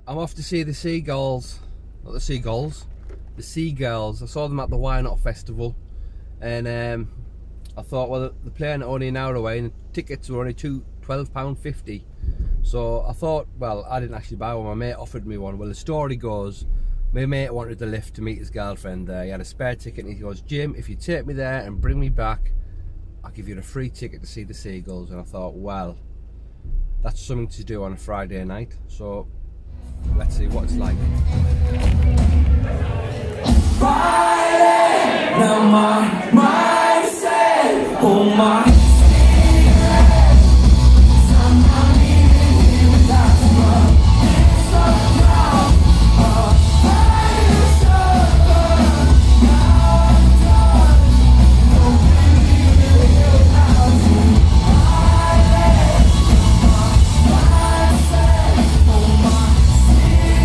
I'm off to see the seagulls. Not the seagulls, the seagulls. I saw them at the Why Not Festival, and I thought, well, they're playing only an hour away and the tickets were only £12.50. So I thought, well, I didn't actually buy one, my mate offered me one. Well, the story goes, my mate wanted the lift to meet his girlfriend there. He had a spare ticket and he goes, Jim, if you take me there and bring me back, I'll give you a free ticket to see the seagulls. And I thought, well, that's something to do on a Friday night. So let's see what it's like. Friday, now my mind said, oh my.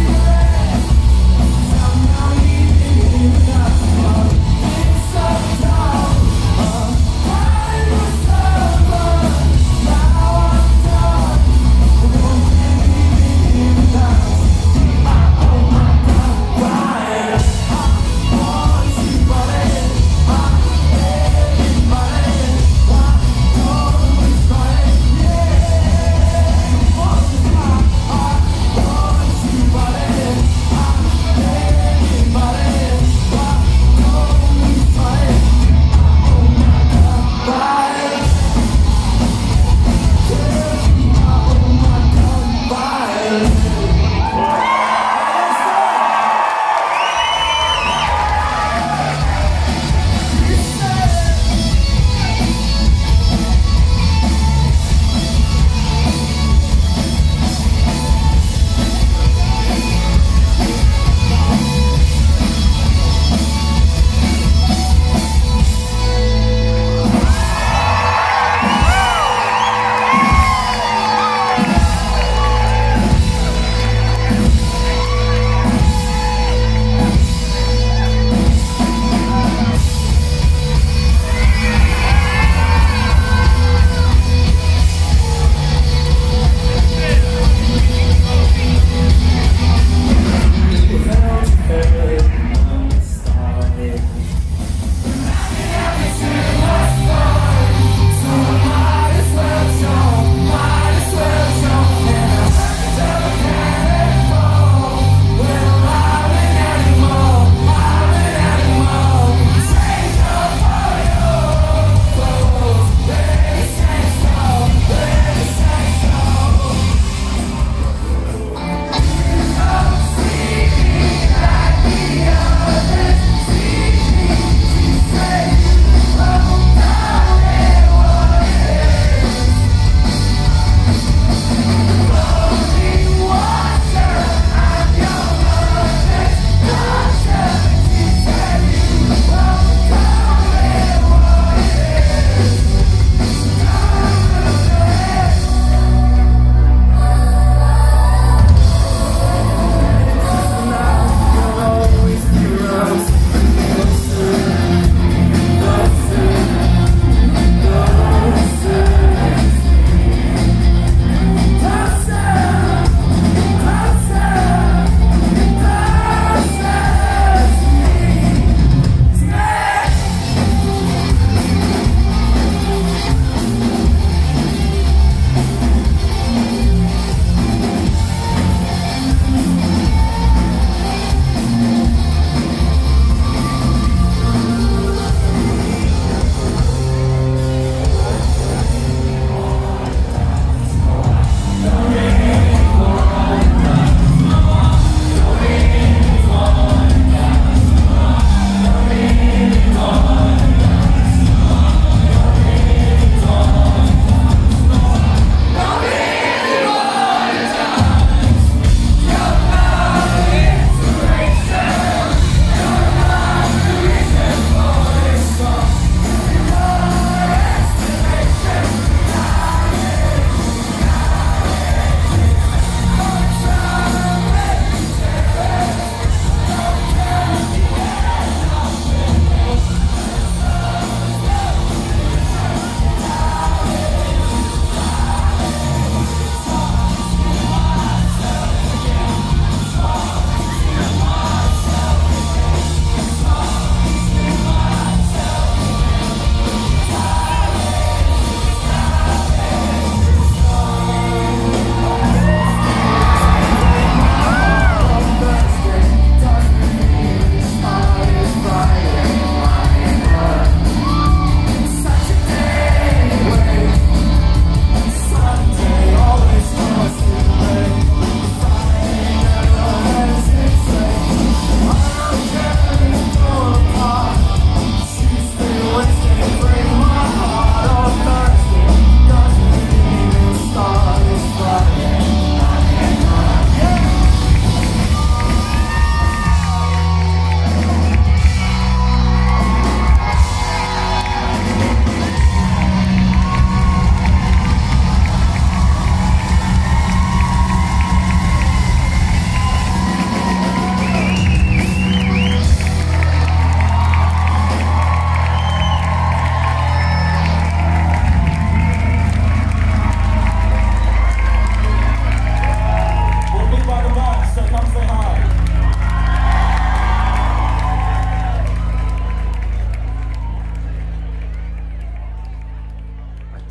So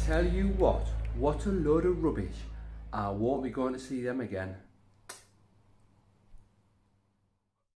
tell you what a load of rubbish. I won't be going to see them again.